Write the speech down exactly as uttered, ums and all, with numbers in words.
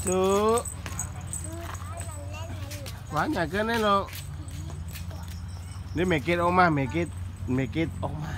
Được. Quá nhà cái này rồi. Đi make it Oma, make it make it Oma.